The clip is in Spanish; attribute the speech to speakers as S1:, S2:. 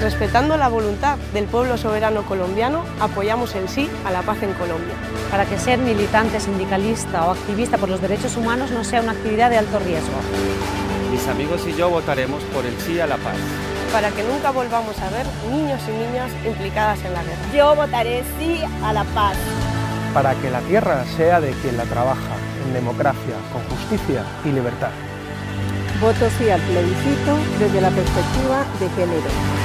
S1: Respetando la voluntad del pueblo soberano colombiano, apoyamos el sí a la paz en Colombia.
S2: Para que ser militante, sindicalista o activista por los derechos humanos no sea una actividad de alto riesgo.
S3: Mis amigos y yo votaremos por el sí a la paz.
S1: Para que nunca volvamos a ver niños y niñas implicadas en la guerra.
S4: Yo votaré sí a la paz.
S5: Para que la tierra sea de quien la trabaja, en democracia, con justicia y libertad.
S6: Voto sí al plebiscito desde la perspectiva de género.